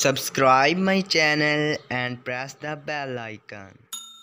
Subscribe my channel and press the bell icon.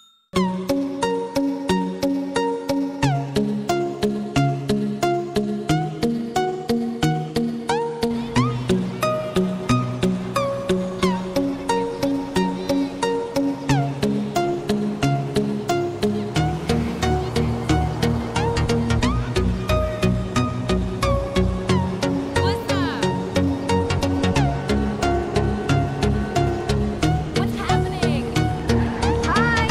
What's up? What's happening? Hi.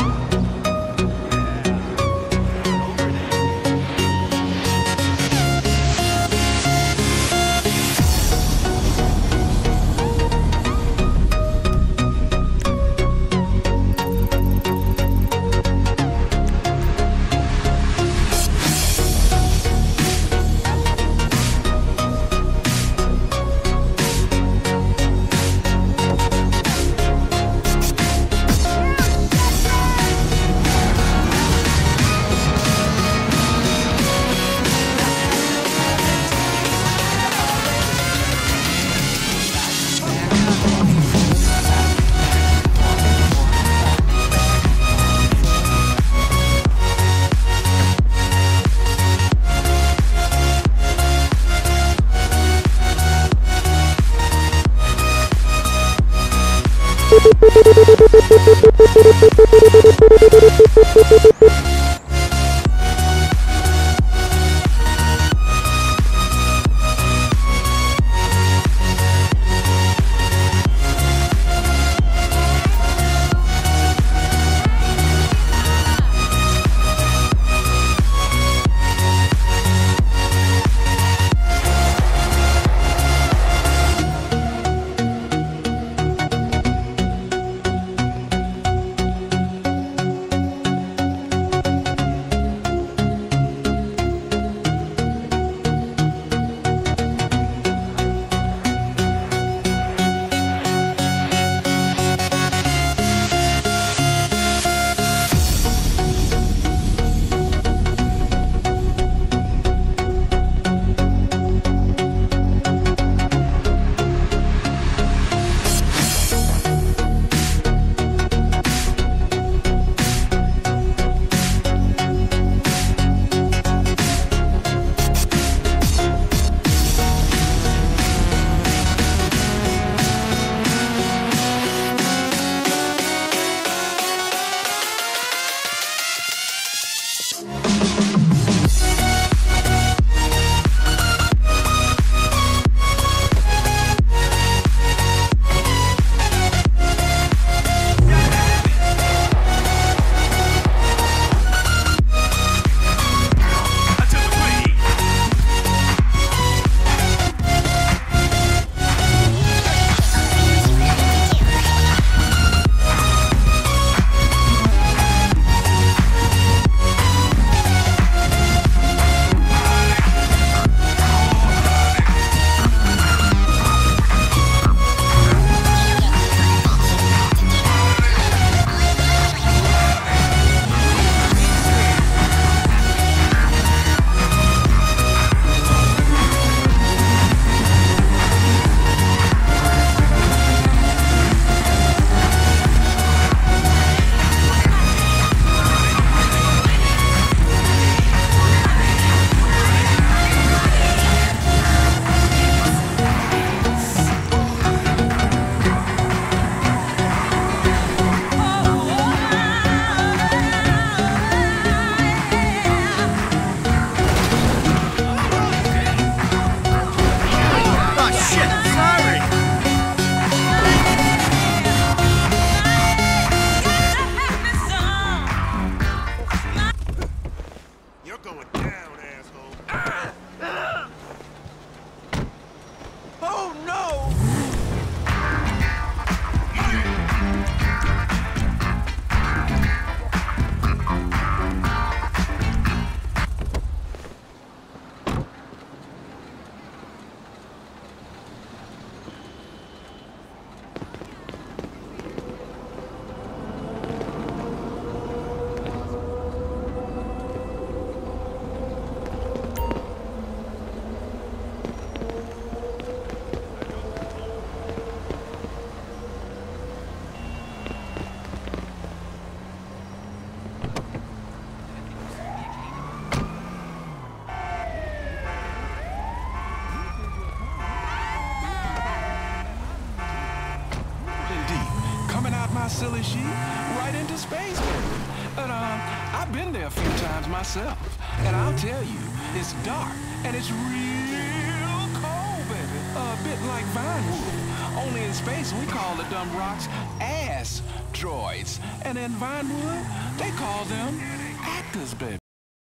silly sheep right into space, baby. And I've been there a few times myself, and I'll tell you, it's dark and it's real cold, baby. A bit like Vinewood. Only in space we call the dumb rocks ass droids, and in Vinewood they call them actors, baby.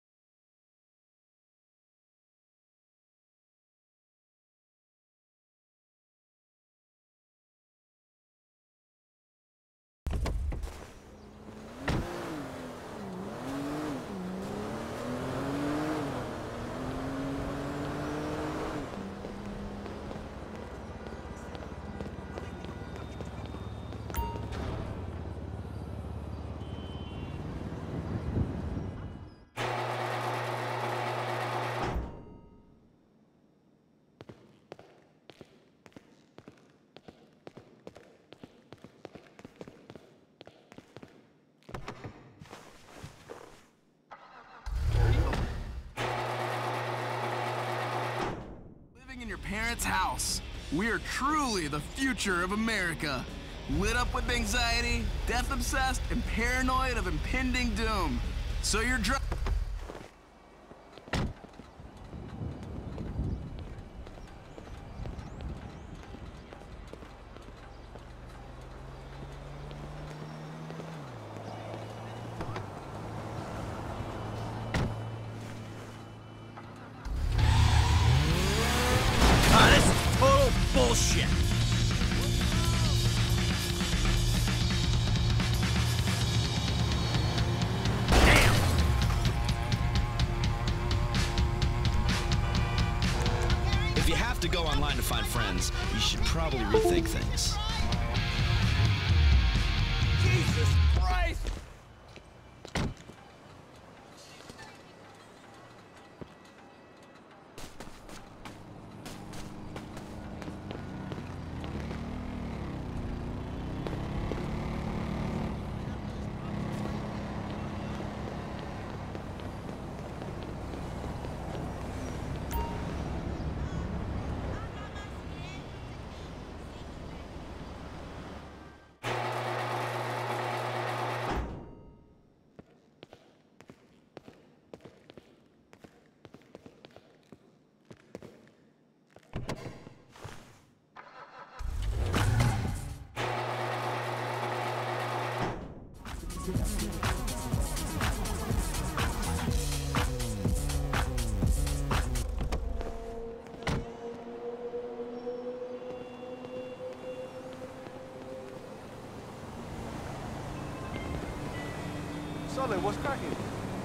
In your parents' house. We are truly the future of America. Lit up with anxiety, death-obsessed, and paranoid of impending doom. So you're This is total bullshit. Damn. If you have to go online to find friends, you should probably rethink things. Jesus Christ! Sully, what's cracking?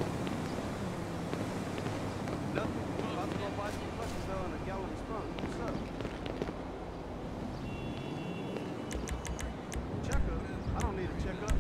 Nothing. About to go buy some flushes though and a gallon of Sprung. What's up? Checkup? I don't need a checkup.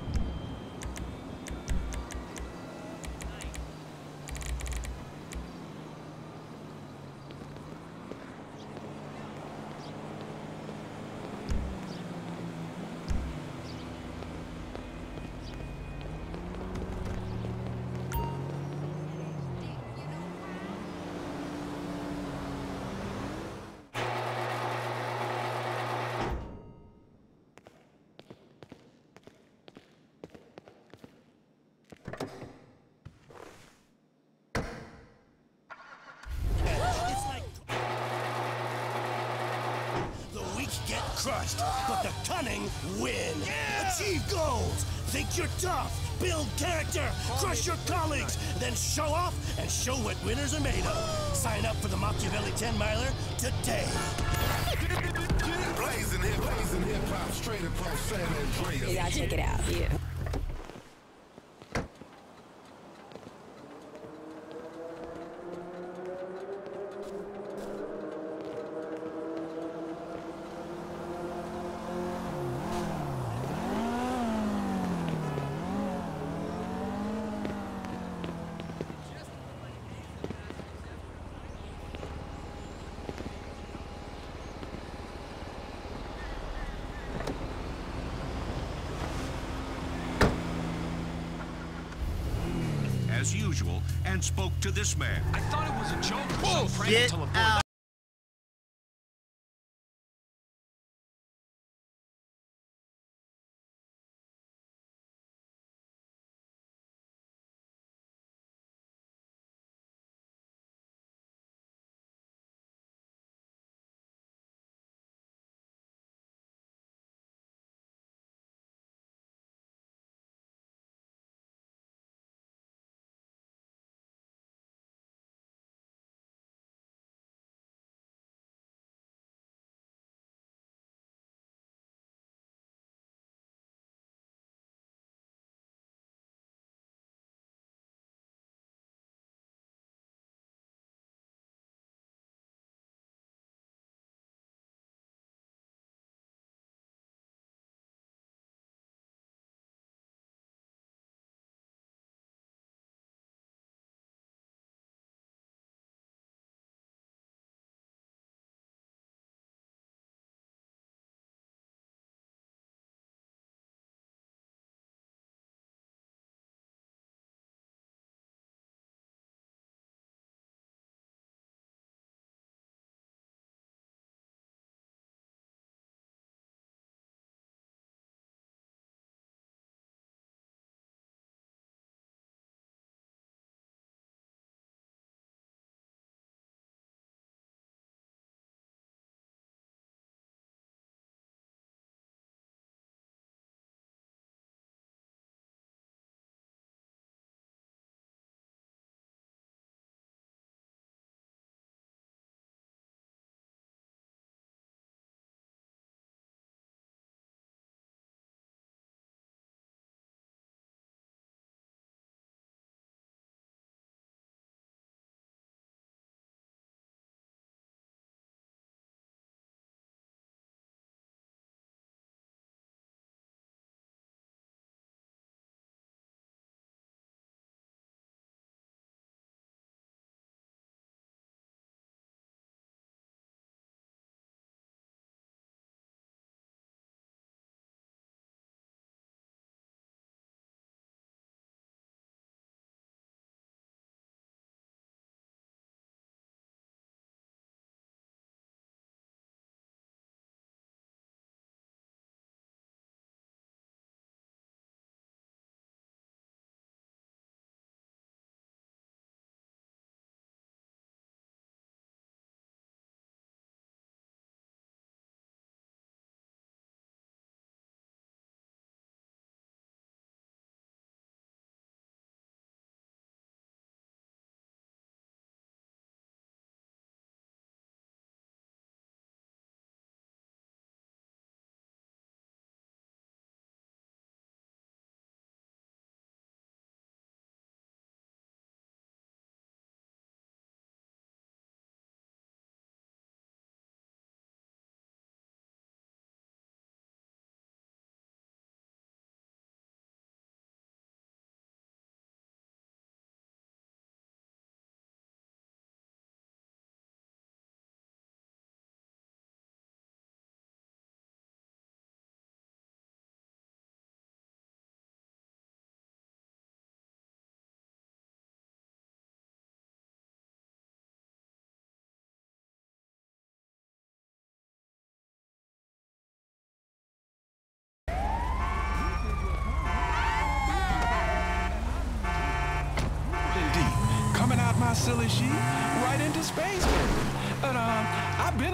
Get crushed, but the cunning win. Achieve goals. Think you're tough. Build character. Crush your colleagues. Then show off and show what winners are made of. Sign up for the Machiavelli 10-miler today. Blazing hip-hop, straight across San Andreas. You gotta check it out. Yeah. As usual, and spoke to this man. I thought it was a joke. Get out.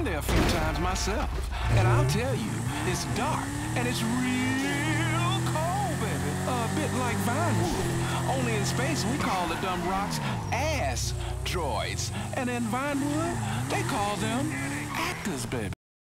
been there a few times myself, and I'll tell you, it's dark and it's real cold, baby. A bit like Vinewood. Only in space we call the dumb rocks asteroids, and in Vinewood they call them actors, baby.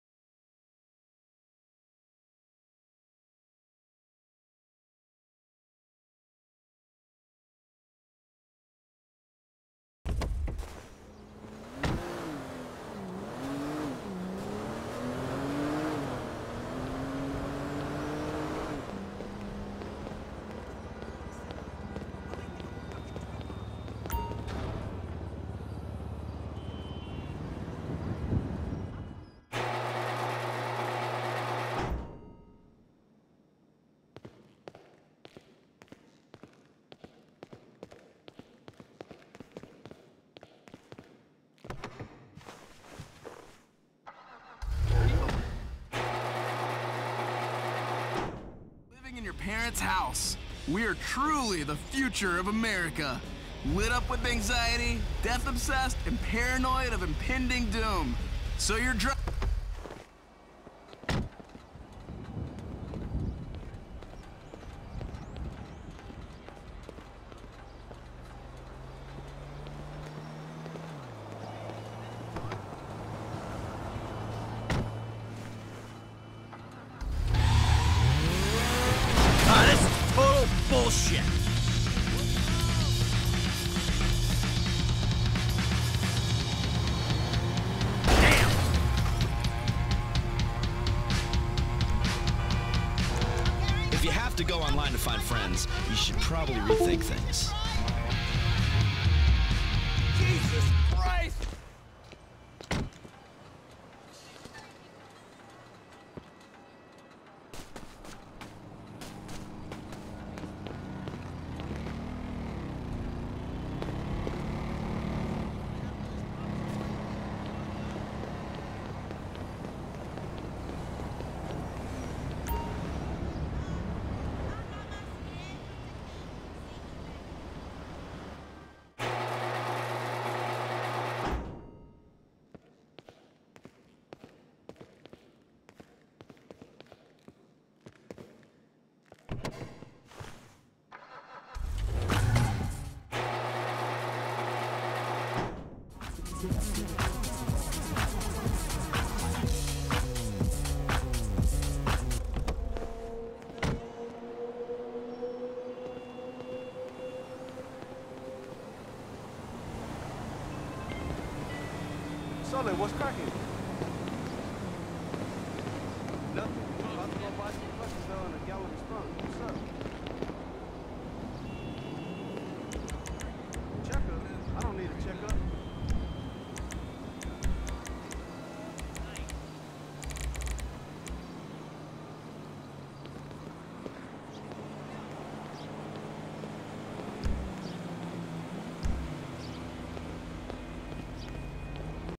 In your parents' house. We are truly the future of America. Lit up with anxiety, death obsessed, and paranoid of impending doom. So you're Bullshit! Damn! If you have to go online to find friends, you should probably rethink things. Jesus Christ! Sully, what's cracking? Nothing. About to go buy some cookies though in a gallon of Sprung. What's up?